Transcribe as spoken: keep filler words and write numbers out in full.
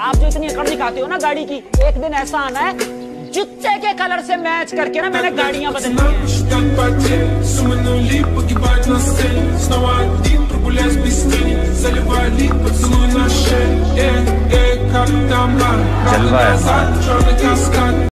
आप जो इतनी अकड़ दिखाते हो ना गाड़ी की, एक दिन ऐसा आना है जूते के कलर से मैच करके ना मैंने गाड़ियां बदलनी है। जलवा है।